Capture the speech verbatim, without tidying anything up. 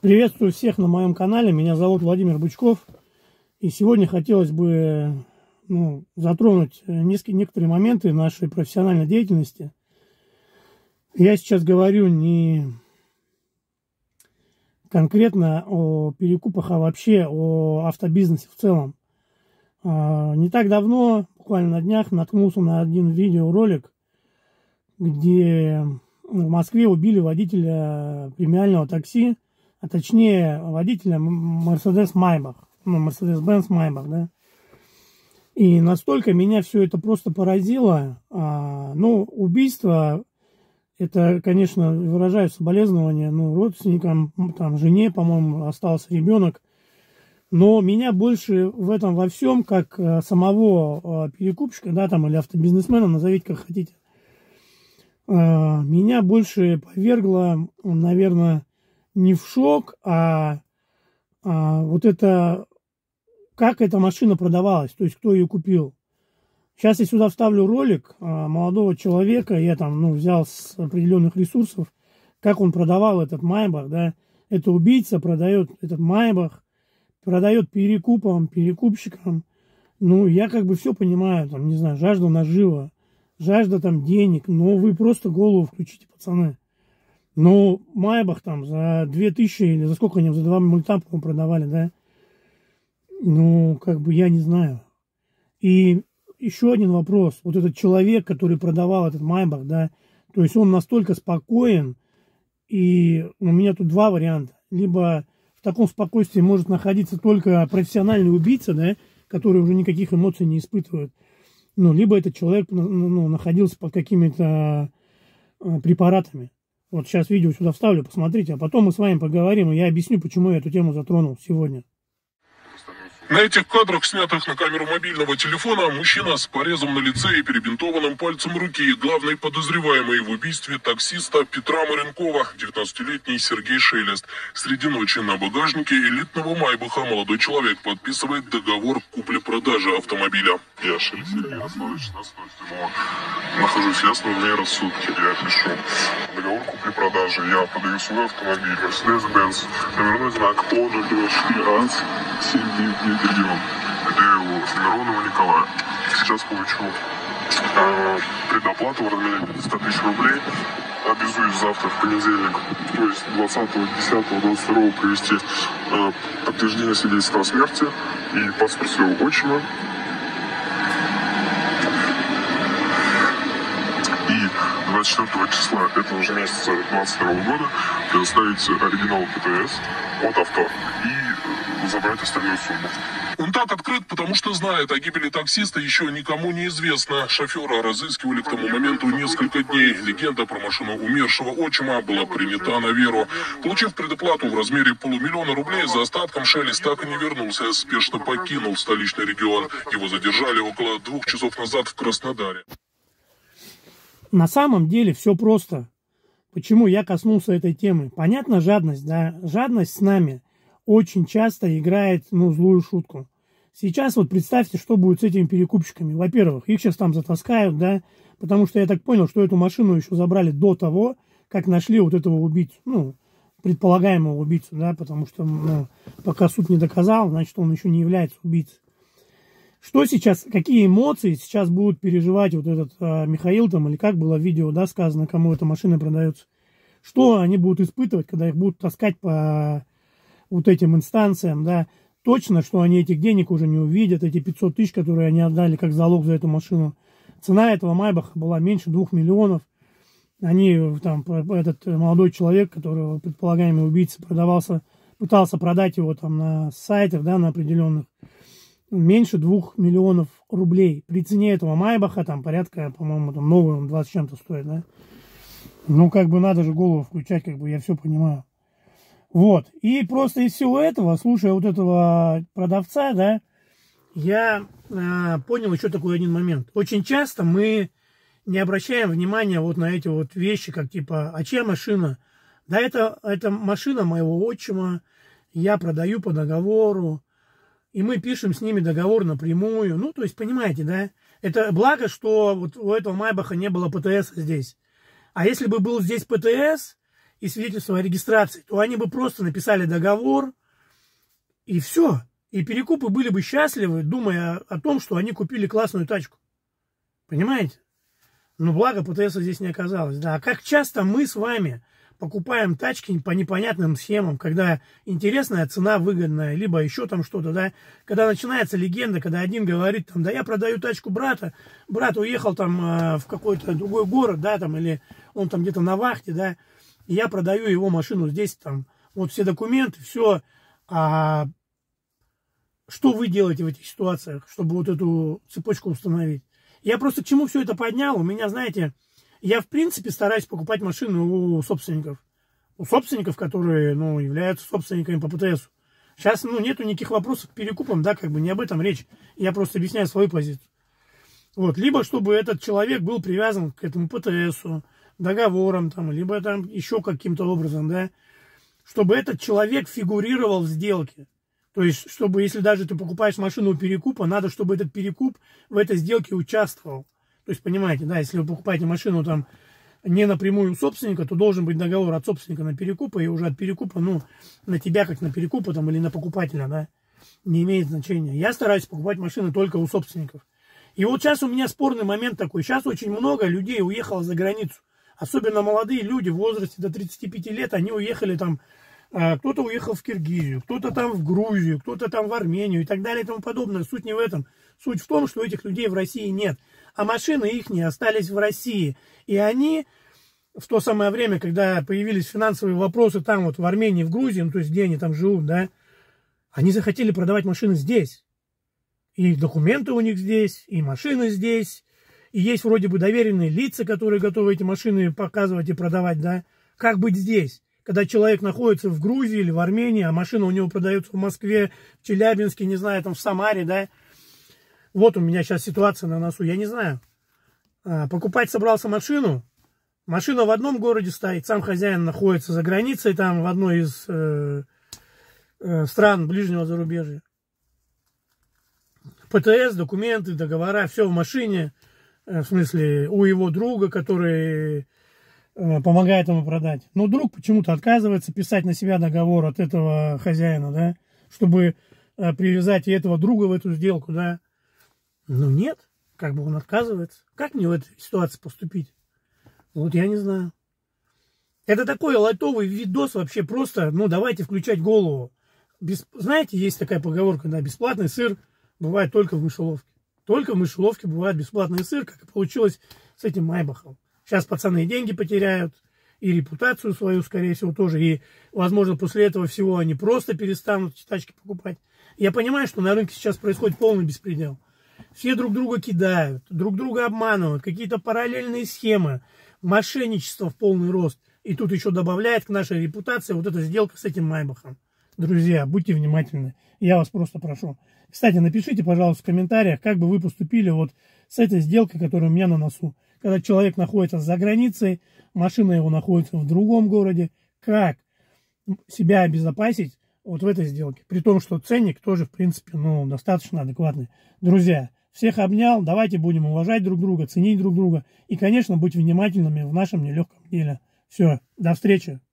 Приветствую всех на моем канале. Меня зовут Владимир Бычков. И сегодня хотелось бы ну, затронуть некоторые моменты нашей профессиональной деятельности. Я сейчас говорю не конкретно о перекупах, а вообще о автобизнесе в целом. Не так давно, буквально на днях, наткнулся на один видеоролик, где в Москве убили водителя премиального такси, а точнее водителя Mercedes Maybach, ну, Mercedes-Benz Maybach, да. И настолько меня все это просто поразило. А, ну, убийство, это, конечно, выражаю соболезнования, ну, родственникам, там, жене, по-моему, остался ребенок. Но меня больше в этом во всем, как самого перекупщика, да, там, или автобизнесмена, назовите как хотите, меня больше повергло, наверное, не в шок, а, а вот это, как эта машина продавалась, то есть кто ее купил. Сейчас я сюда вставлю ролик а, молодого человека, я там, ну, взял с определенных ресурсов, как он продавал этот Maybach, да. Это убийца продает этот Maybach, продает перекупам, перекупщикам. Ну, я как бы все понимаю, там, не знаю, жажда нажива, жажда там денег, но вы просто голову включите, пацаны. Ну, Maybach там за две тысячи или за сколько они, за два мульта, по-моему, продавали, да? Ну, как бы я не знаю. И еще один вопрос. Вот этот человек, который продавал этот Maybach, да, то есть он настолько спокоен, и у меня тут два варианта. Либо в таком спокойствии может находиться только профессиональный убийца, да, который уже никаких эмоций не испытывает. Ну, либо этот человек ну, находился под какими-то препаратами. Вот сейчас видео сюда вставлю, посмотрите, а потом мы с вами поговорим, и я объясню, почему я эту тему затронул сегодня. На этих кадрах, снятых на камеру мобильного телефона, мужчина с порезом на лице и перебинтованным пальцем руки, главный подозреваемый в убийстве таксиста Петра Маренкова, девятнадцатилетний Сергей Шелест. Среди ночи на багажнике элитного Майбаха молодой человек подписывает договор купли-продажи автомобиля. Я Шелест Сергей Ярославович, нахожусь в ясном мне рассудке. Я пишу договор купли-продажи. Я подаю свой автомобиль Mercedes-Benz, номерной знак О ноль два четыре А семь девять девять. Регион. Передаю его Миронову Николаю. Сейчас получу э, предоплату в размере пятьсот тысяч рублей. Обязуюсь завтра, в понедельник, то есть двадцатого десятого двадцать второго привезти э, подтверждение свидетельства о смерти и паспорт своего отчима. И двадцать четвёртого числа этого же месяца двадцать второго года предоставить оригинал ПТС от авто и забрать остальную сумму. Он так открыт, потому что знает, о гибели таксиста еще никому не известно. Шофера разыскивали к тому моменту несколько дней. Легенда про машину умершего отчима была принята на веру. Получив предоплату в размере полумиллиона рублей, за остатком Шелест так и не вернулся, а спешно покинул столичный регион. Его задержали около двух часов назад в Краснодаре. На самом деле все просто. Почему я коснулся этой темы? Понятно, жадность, да? Жадность с нами очень часто играет, ну, злую шутку. Сейчас вот представьте, что будет с этими перекупщиками. Во-первых, их сейчас там затаскают, да, потому что я так понял, что эту машину еще забрали до того, как нашли вот этого убийцу, ну, предполагаемого убийцу, да, потому что, ну, пока суд не доказал, значит, он еще не является убийцей. Что сейчас, какие эмоции сейчас будут переживать вот этот а, Михаил там, или как было в видео, да, сказано, кому эта машина продается? Что они будут испытывать, когда их будут таскать по вот этим инстанциям, да? Точно, что они этих денег уже не увидят, эти пятьсот тысяч, которые они отдали как залог за эту машину. Цена этого Майбаха была меньше двух миллионов. Они, там, этот молодой человек, которого предполагаемый убийца продавался, пытался продать его там на сайтах, да, на определенных, меньше двух миллионов рублей. При цене этого Майбаха, там, порядка, по-моему, там, новый он двадцать чем-то стоит, да. Ну, как бы надо же голову включать, как бы я все понимаю. Вот, и просто из всего этого, слушая вот этого продавца, да, я э, понял еще такой один момент. Очень часто мы не обращаем внимания вот на эти вот вещи, как типа, а чья машина? Да это, это машина моего отчима, я продаю по договору, и мы пишем с ними договор напрямую. Ну, то есть, понимаете, да, это благо, что вот у этого Майбаха не было ПТС здесь. А если бы был здесь ПТС, и свидетельство о регистрации, то они бы просто написали договор, и все. И перекупы были бы счастливы, думая о том, что они купили классную тачку. Понимаете? Но благо ПТС здесь не оказалось. Да. А как часто мы с вами покупаем тачки по непонятным схемам, когда интересная цена выгодная, либо еще там что-то, да, когда начинается легенда, когда один говорит, там, да я продаю тачку брата, брат уехал там э, в какой-то другой город, да, там, или он там где-то на вахте, да, и я продаю его машину здесь, там, вот все документы, все, а что вы делаете в этих ситуациях, чтобы вот эту цепочку установить? Я просто к чему все это поднял, у меня, знаете, я, в принципе, стараюсь покупать машины у собственников. У собственников, которые, ну, являются собственниками по ПТСу. Сейчас, ну, нету никаких вопросов к перекупам, да, как бы не об этом речь. Я просто объясняю свою позицию. Вот, либо чтобы этот человек был привязан к этому ПТСу, договорам, там, либо там еще каким-то образом, да, чтобы этот человек фигурировал в сделке. То есть, чтобы, если даже ты покупаешь машину у перекупа, надо, чтобы этот перекуп в этой сделке участвовал. То есть, понимаете, да, если вы покупаете машину там не напрямую у собственника, то должен быть договор от собственника на перекупа, и уже от перекупа, ну, на тебя как на перекупа там или на покупателя, да, не имеет значения. Я стараюсь покупать машины только у собственников. И вот сейчас у меня спорный момент такой. Сейчас очень много людей уехало за границу. Особенно молодые люди в возрасте до тридцати пяти лет, они уехали там, кто-то уехал в Киргизию, кто-то там в Грузию, кто-то там в Армению и так далее и тому подобное. Суть не в этом. Суть в том, что этих людей в России нет. А машины их не остались в России. И они в то самое время, когда появились финансовые вопросы там вот в Армении, в Грузии, ну то есть где они там живут, да, они захотели продавать машины здесь. И документы у них здесь, и машины здесь, и есть вроде бы доверенные лица, которые готовы эти машины показывать и продавать, да. Как быть здесь? Когда человек находится в Грузии или в Армении, а машина у него продается в Москве, в Челябинске, не знаю, там в Самаре, да. Вот у меня сейчас ситуация на носу, я не знаю. Покупать собрался машину, машина в одном городе стоит, сам хозяин находится за границей, там в одной из э, э, стран ближнего зарубежья. ПТС, документы, договора, все в машине, э, в смысле у его друга, который э, помогает ему продать. Но друг почему-то отказывается писать на себя договор от этого хозяина, да, чтобы э, привязать и этого друга в эту сделку, да. Ну нет, как бы он отказывается. Как мне в этой ситуации поступить? Вот я не знаю. Это такой лайтовый видос вообще просто, ну давайте включать голову. Без... Знаете, есть такая поговорка, да, бесплатный сыр бывает только в мышеловке. Только в мышеловке бывает бесплатный сыр, как и получилось с этим Майбахом. Сейчас пацаны и деньги потеряют, и репутацию свою, скорее всего, тоже. И, возможно, после этого всего они просто перестанут эти тачки покупать. Я понимаю, что на рынке сейчас происходит полный беспредел. Все друг друга кидают, друг друга обманывают, какие-то параллельные схемы, мошенничество в полный рост. И тут еще добавляет к нашей репутации вот эта сделка с этим Майбахом. Друзья, будьте внимательны, я вас просто прошу. Кстати, напишите, пожалуйста, в комментариях, как бы вы поступили вот с этой сделкой, которая у меня на носу. Когда человек находится за границей, машина его находится в другом городе, как себя обезопасить вот в этой сделке. При том, что ценник тоже, в принципе, ну, достаточно адекватный. Друзья, всех обнял, давайте будем уважать друг друга, ценить друг друга и, конечно, быть внимательными в нашем нелегком деле. Все, до встречи.